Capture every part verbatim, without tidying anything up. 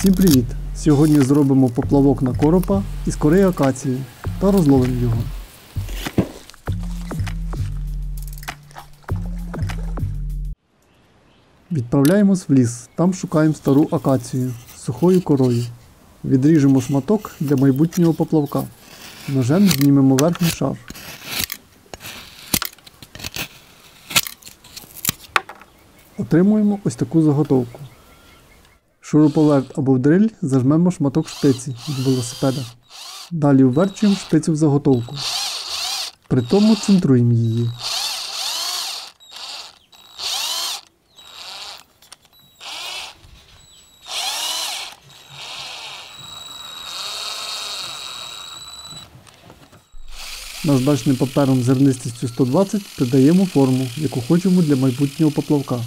Всім привіт! Сьогодні зробимо поплавок на коропа із кори акації та розловимо його. Відправляємось в ліс, там шукаємо стару акацію з сухою корою. Відріжемо шматок для майбутнього поплавка. Ножем знімемо верхній шар. Отримуємо ось таку заготовку. Шуруповерт або в дриль зажмемо шматок шпиці від велосипеда. Далі вверчуємо шпицю в заготовку. При тому центруємо її. Наждачним папером зернистістю сто двадцять придаємо форму, яку хочемо для майбутнього поплавка.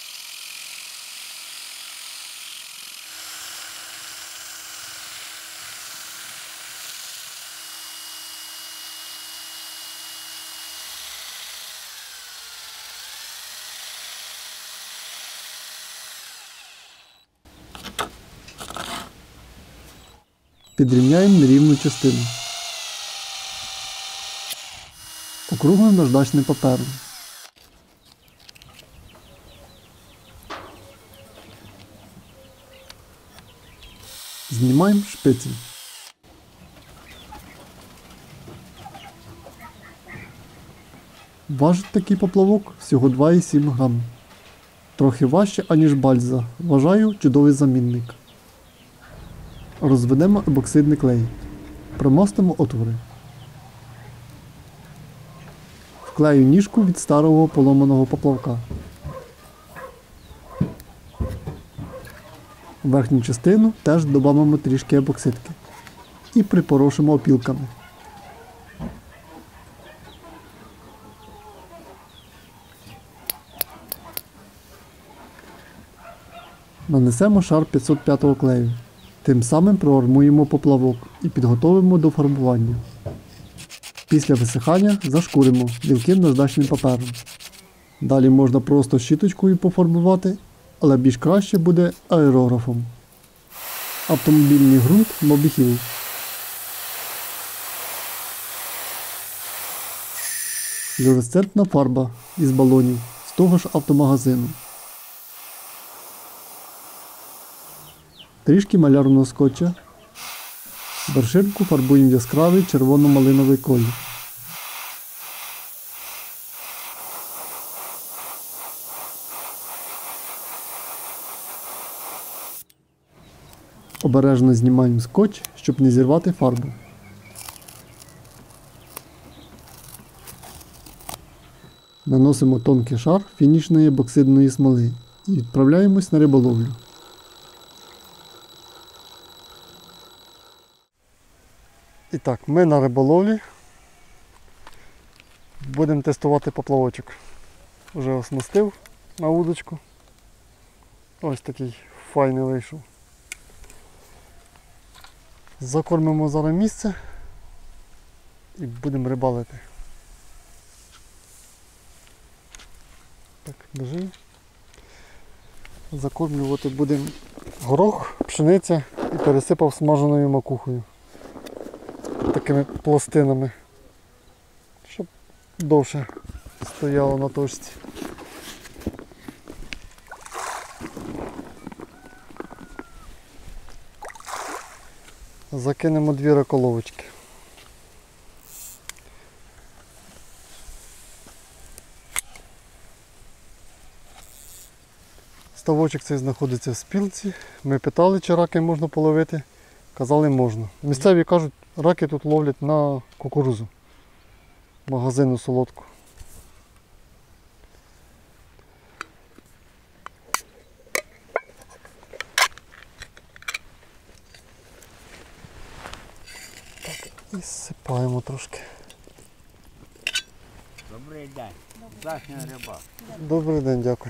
Підрівняємо нерівну частину. Округлим наждачним папером. Знімаємо шпиці. Важить такий поплавок всього два і сім грам. Трохи важче, аніж бальза. Вважаю, чудовий замінник. Розведемо ебоксидний клей. Промастимо отвори. Вклею ніжку від старого поломаного поплавка. Верхню частину теж додамо трішки ебоксидки. І припорошимо опілками. Нанесемо шар п'ятсот п'ятого клею. Тим самим проармуємо поплавок і підготовимо до фарбування. Після висихання зашкуримо мілким наждачним папером. Далі можна просто щіточкою пофарбувати, але більш краще буде аерографом. Автомобільний ґрунт Mobihil. Флюоресцентна фарба із балонів з того ж автомагазину. Трішки малярного скотча. Вершинку фарбуємо в яскравий червоно-малиновий колір. Обережно знімаємо скотч, щоб не зірвати фарбу. Наносимо тонкий шар фінішної ебоксидної смоли і відправляємось на риболовлю. І так, ми на риболовлі. Будемо тестувати поплавочок. Уже оснастив на удочку. Ось такий файний вийшов. Закормимо зараз місце і будемо рибалити. Так, держи. Закормлювати будемо горох, пшениця і пересипав смаженою макухою. Такими пластинами, щоб довше стояло на точці. Закинемо дві раколовочки. Ставочок цей знаходиться в спілці. Ми питали, чи раки можна половити. Казали, можна. Місцеві кажуть, раки тут ловлять на кукурудзу. Магазину солодку. Так, і сипаємо трошки. Добрий день. Захня рибак. Добрий день, дякую.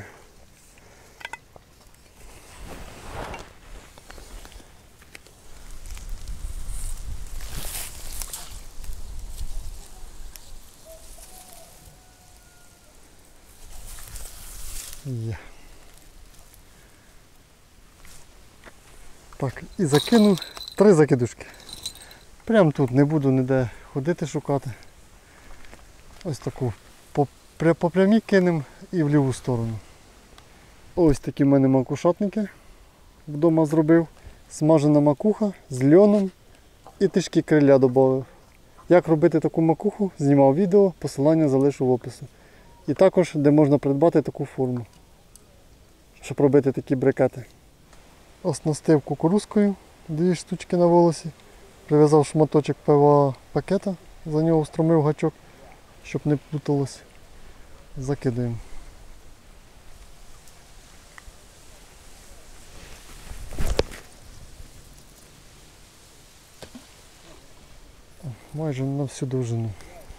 Є. Так, і закину три закидушки. Прямо тут, не буду ніде ходити шукати. Ось таку по, пря- по прямій кинемо і в ліву сторону. Ось такі в мене макушатники вдома зробив. Смажена макуха з льоном і трішки криля додав. Як робити таку макуху, знімав відео, посилання залишу в описі. І також, де можна придбати таку форму, щоб робити такі брикети. Оснастив кукурузкою, дві штучки на волосі. Прив'язав шматочок ПВА пакета, за нього встромив гачок, щоб не плуталось. Закидаємо. Майже на всю довжину.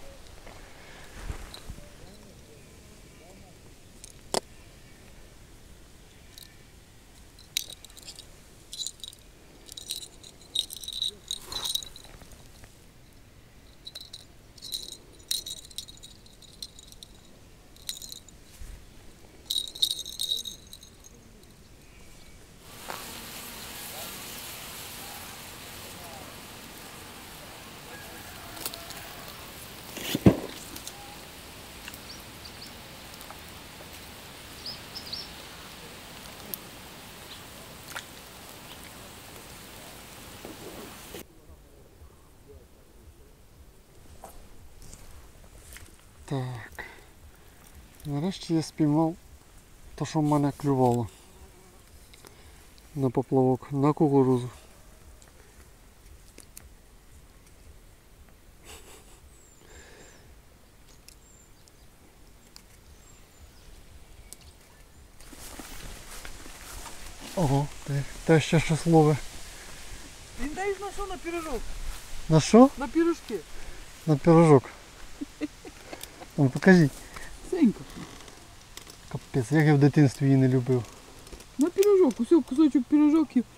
Так. Нарешті я спіймав те, що в мене клювало на поплавок, на кукурузу. Ого, те, те ще щось ловить. Він даєш на що? На пиріжок? На що? На пиріжки. На пирожок. Ну, покажи. Сенька. Капець, як я в дитинстві її не любив. На пиріжок. Усе, кусочок пиріжок і...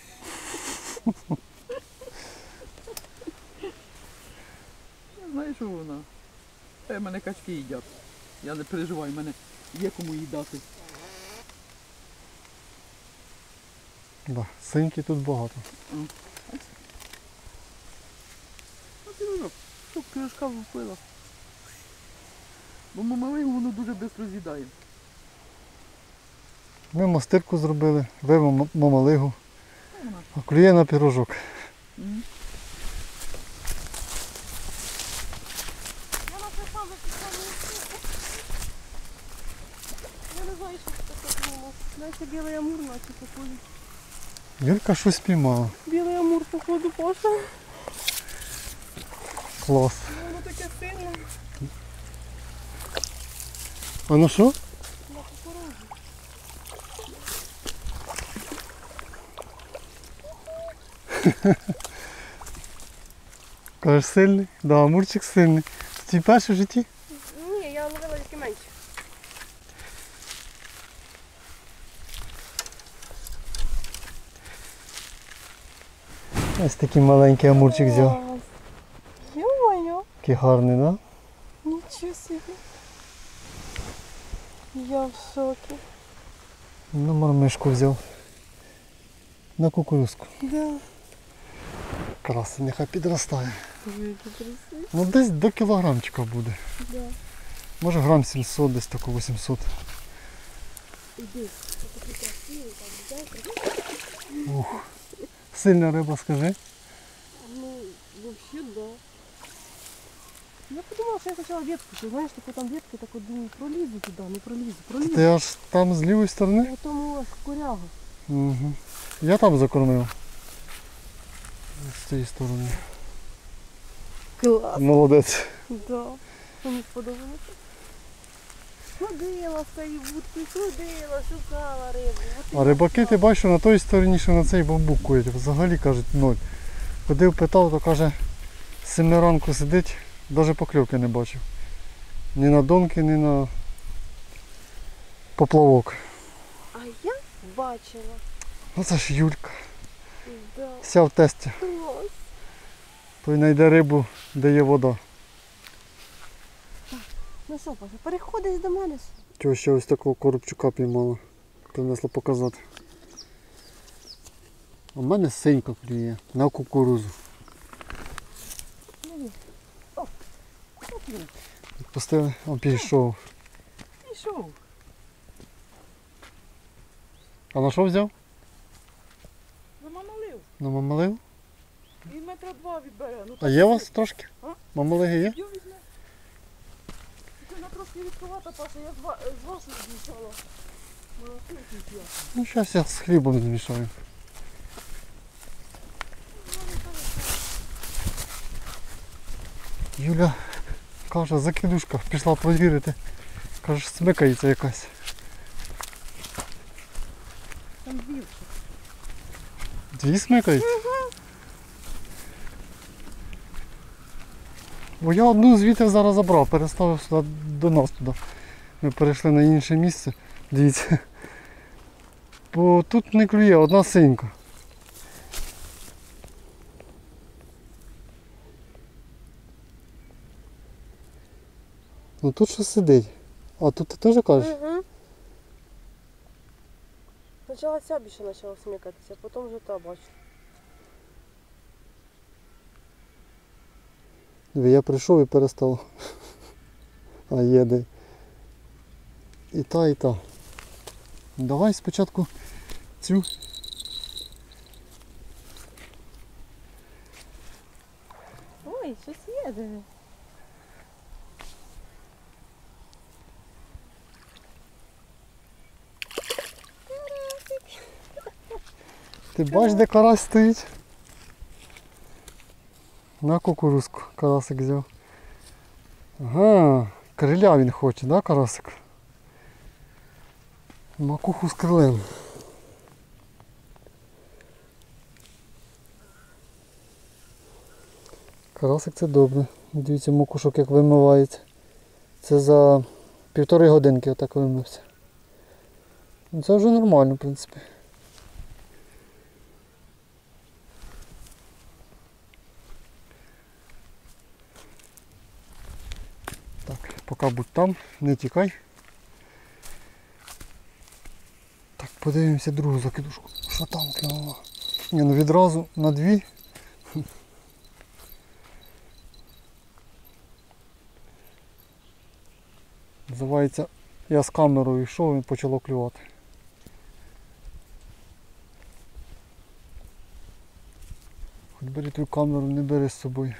Знаєш, що вона? Е, мене качки їдять. Я не переживаю, мене є кому їдати. Да, синьки тут багато. На пиріжок. Щоб пиріжка впила. Бо мамалигу воно дуже швидко з'їдає. Ми мастирку зробили, ви мам- мамалигу, а клює на пирожок. Мгм. Я написала спеціальну штуку. Я не знаю, що це таке було. Знаєте, білий амур наче походу. Юлька щось спіймала. Білий амур, походу, Паша. Клас. Воно таке сильне. А ну що? На кукурузі. Кажеш сильний? Да, амурчик сильний. Це твій перший в житті? Ні, я ловила тільки менше. Ось такий маленький амурчик взяв. Йо-моє, Такий гарний, да? нічого собі. Я в шокі. На мармишку взяв. На кукурузку. Да. Красивий, нехай підростає. Дуже красиво. Ну десь до кілограмчика буде. Да. Може грам сімсот, десь тако вісімсот. Іди. Це такий красивий, там, да? Ух. Сильна риба, скажи. Ну, вообще, да. Я подумала, що я хотіла ветку, що знаєш, таку там ветку, так от думаю, пролізу туди, не пролізу, пролізу. Ти аж там з лівої сторони? А тому аж коряга. Угу. Я там закормив. З цієї сторони. Клас. Молодець. Да. Мені сподобалося. Ходила з цією вудкою, ходила, шукала рибу. От А рибаки, ти бачиш, на той стороні, що на цей бамбук кують. Взагалі, кажуть, ноль. Ходив, питав, то каже, з семи ранку сидить, навіть покльовки не бачив. Ні на донки, ні на поплавок. А я бачила. Ну це ж Юлька. Да. Вся в тесті. Клас. Той знайде рибу, де є вода. Ну що, Паша, переходиш до мене. Чого ще ось такого коробчука піймала. Принесла показати. У мене синька клює на кукурузу. Відпустили, он пішов. Пішов. А на що взяв? Замамалив. На мамалигу? Він метра два відбере. Ну, А є у вас трошки? А? Мамалиги є? Йо візьме. Тільки вона трошки відкривата, Паша, я з, ва- з вашою змішала. Вона сильно п'яти. Ну зараз я з хлібом змішаю. Юля каже, закидушка, пішла провірити. Каже, смикається якась. Там більше. Дві смикаються? Бо я одну звідти зараз забрав, переставив сюди до нас туди. Ми перейшли на інше місце. Дивіться. Бо тут не клює, одна синька. Ну тут щось сидить. А тут ти теж кажеш? Угу. Спочатку ця більше почала смикатися, потім вже та бачу. Диви, я прийшов і перестав. А є де. І та, і та. Давай спочатку цю. Ой, щось є, диви. Ти бачиш, де карась стоїть? На кукурузку карасик взяв. Ага, криля він хоче, да, карасик? Макуху з крилем. Карасик це добре. Дивіться, макушок як вимивається. Це за півтори годинки отак вимився. Ну, це вже нормально, в принципі. Так, поки будь там, не тікай. Так, подивимося другу закидушку. Що там клюнуло? Ні, ну відразу на дві. Називається, я з камерою йшов і почало клювати. Хоч бери твою камеру, не бери з собою.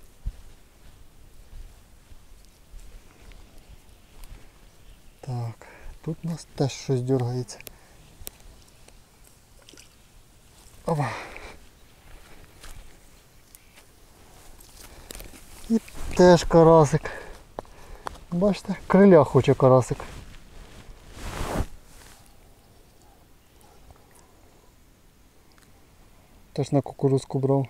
Так, тут у нас теж щось дергається. Опа. І теж карасик. Бачите, криля хоче карасик. Теж на кукурузку брав.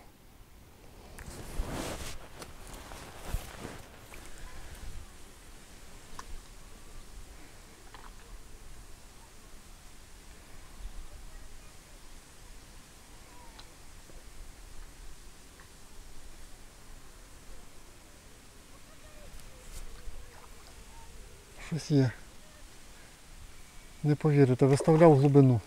Щось є. Не повірите, виставляв глибину.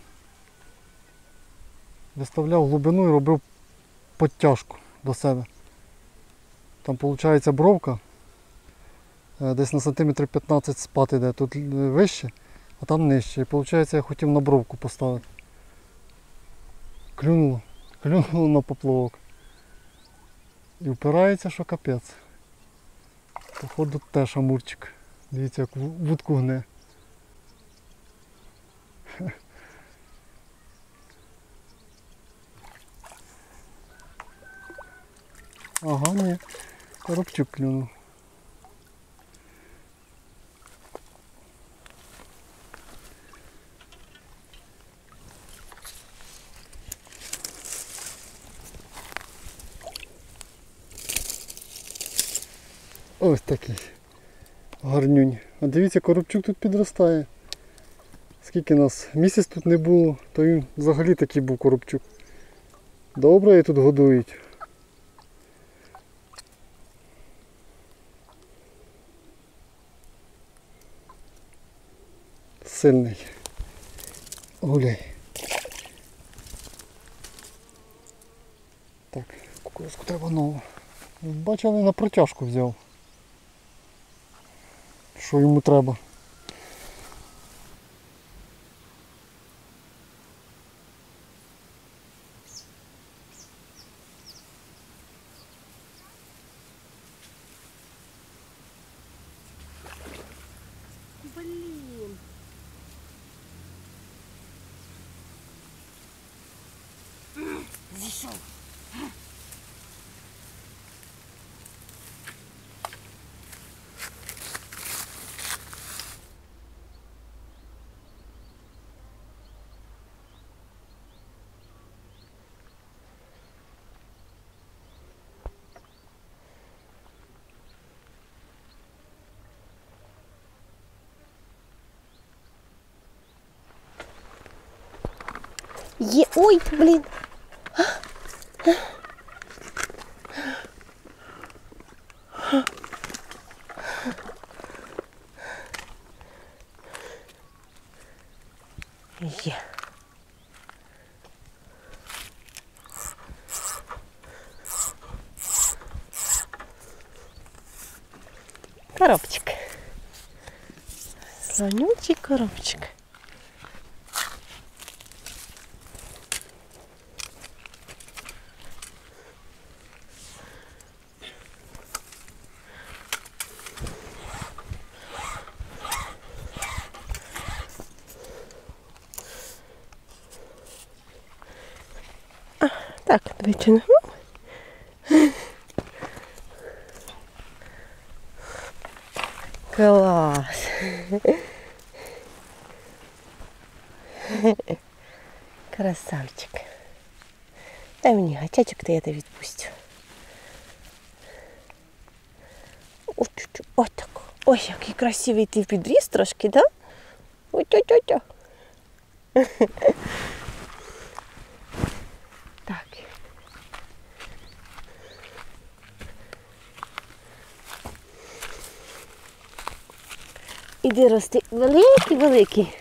Виставляв глибину і робив підтяжку до себе. Там виходить бровка, десь на сантиметрів п'ятнадцять спад іде, тут вище, а там нижче. І виходить, я хотів на бровку поставити. Клюнуло, клюнуло на поплавок. І впирається, що капець. Походу теж амурчик. Дивіться, як вудку гне. Ага, ні. Коробчук клюнув. Ось такий гарнюнь. А дивіться, коробчук тут підростає. Скільки нас місяць тут не було, то він взагалі такий був коробчук. Добре її тут годують. Сильний. Гуляй. Так, кукурузку треба нову. Бачили, на протяжку взяв. Що йому треба. Блін. Зійшов. Є, ой, блін. Є. Коробчик. Слонючий коробчик. Так, двічі нагну. Клас. Красавчик. Дай мені гачачок, то я тебе відпустю. Ось чуть-чуть. Ось так. Ой, який красивий ти в підріс трошки, да? Ой, тьо-тьо-тьо. Так. Іди рости великий-великий.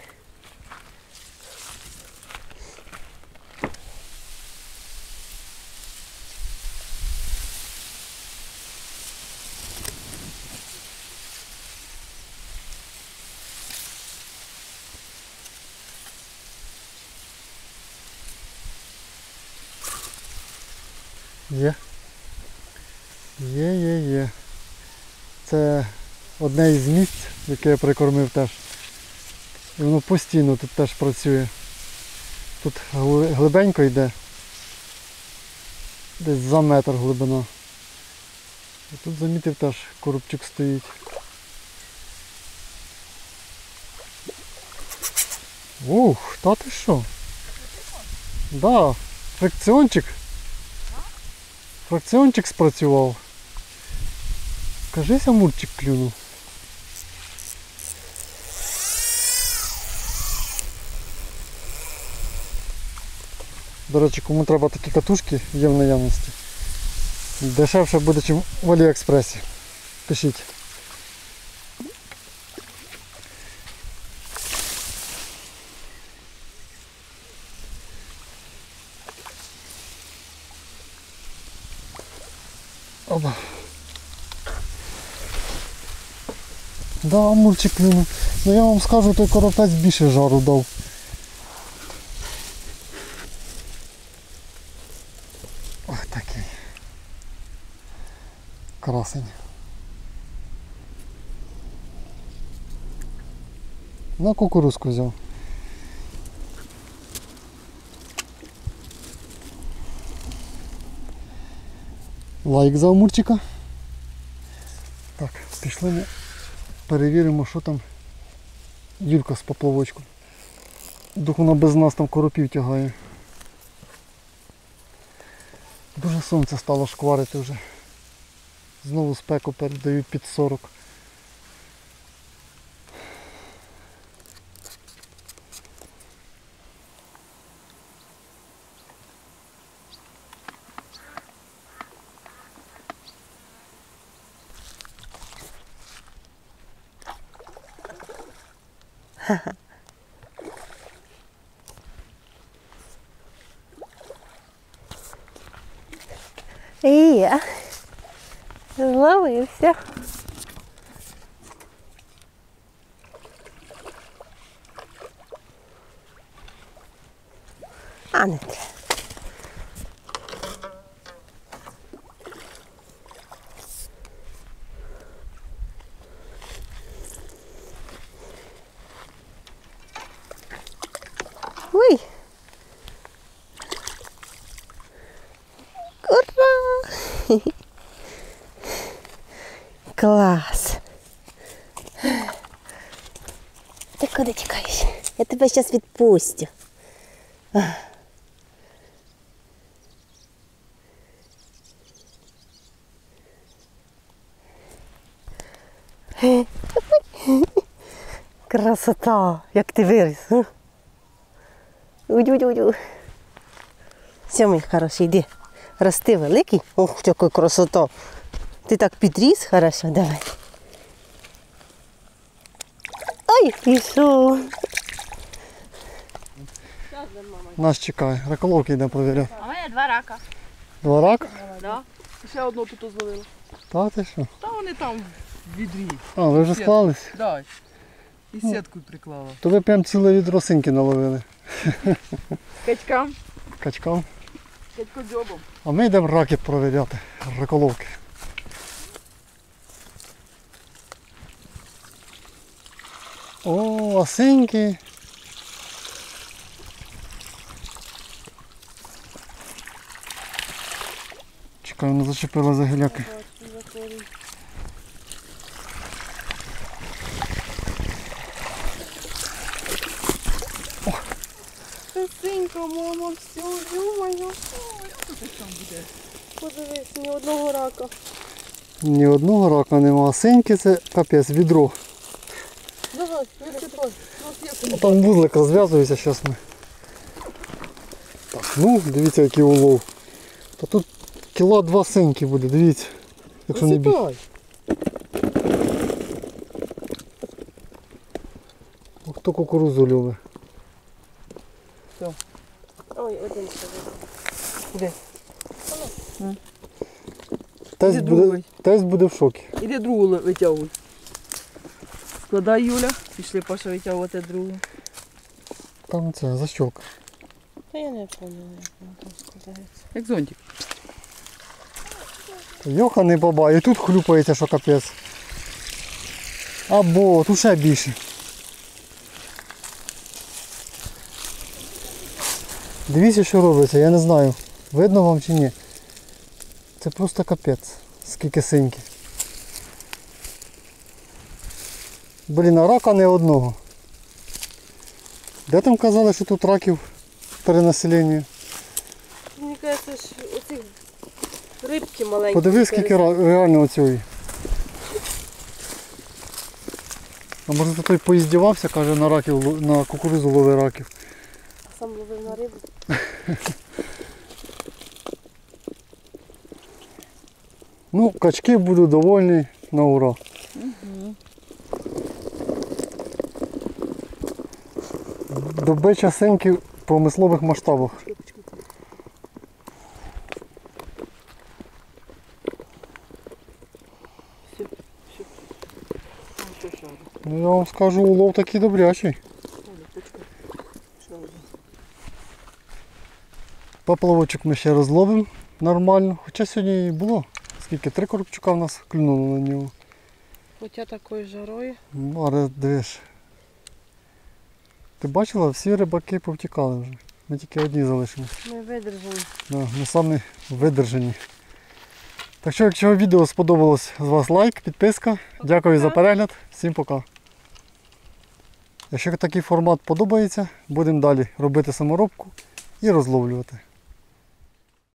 Є. Є, є, є. Це одне із місць, яке я прикормив теж. І воно постійно тут теж працює. Тут глибенько йде. Десь за метр глибина. І тут замітив теж коробчик стоїть. Ух, та ти що? Да, фрикціончик. Фракціончик спрацював. Кажись, амурчик клюнув. До речі, кому треба такі катушки, є в наявності. Дешевше буде, ніж в Аліекспресі. Пишіть. Оба. Да, амурчик клюнув. Ну я вам скажу, той коропець більше жару дав. Ось такий. Красень. На кукурузку взяв. Лайк за амурчика. Так, пішли ми перевіримо, що там Юлька з поплавочком. Дух вона без нас там коропів тягає. Дуже сонце стало шкварити вже. Знову спеку передають під сорок. Є. Зловився. А не треба. Ой. Ура! Клас. Ти куди тікаєш? Я тебе зараз відпустю. Красота, як ти виріс. Удю-дю-дю. Все, мій хороший, йди. Рости великий. Ох, яка красота. Ти так підріс, хорошо, давай. Ой, пішов. Нас чекає. Раколовки йде провіряти. А в мене два рака. Два рака? Да. Ще одну тут зловила. Та ти що? Та вони там в відрі. А, ви вже склались? Дай. І сіткою приклала. То ви прям ціле відро синьки наловили. Качкам, Качкам. качкодзьобом. А ми йдемо раки провіряти. Раколовки. О, осиньки. Чекай, вона зачепила за гіляки. Синька, мама, все, ё-моё. Подивись, ні одного рака. Ні одного рака нема. Осиньки це капець, відро. Давай, відчіпай. Там вузлик розв'язується, зараз ми. Так, ну, дивіться, який улов. Та тут кіла два синьки буде, дивіться. Якщо не більше. Висипай. Хто кукурудзу любить? Ой, один ще. Іди. Тесть Іди буде, другий. тесть буде в шокі. Іди другу ли- витягуй. Складай, Юля. Пішли, Паша, витягувати другу. Там це, защолка. Та я не пам'ятаю, як воно там складається. Як зонтик. Йоха не баба, і тут хлюпається, що капець. Або, тут ще більше. Дивіться, що робиться, я не знаю, видно вам чи ні. Це просто капець, скільки синьки. Блін, а рака не одного. Де там казали, що тут раків перенаселення? Мені кажеться, що оці рибки маленькі. Подивись, скільки ра- реально оцієї. А може то той поїздівався, каже, на раків, ло- на кукурудзу лови раків. Сам ловив на рибу. Ну, качки буду довольні на ура. Добича синьки в промислових масштабах. Ну, я вам скажу, улов такий добрячий. Поплавочок ми ще розловимо нормально. Хоча сьогодні і було. Скільки? Три коробчука в нас клюнуло на нього. Хоча такою жарою. Ну, але дивиш. Ти бачила, всі рибаки повтікали вже. Ми тільки одні залишилися. Ми видержані. Да, ми самі видержані. Так що, якщо відео сподобалось, з вас лайк, підписка. Дякую за перегляд. Всім пока. Якщо такий формат подобається, будемо далі робити саморобку і розловлювати.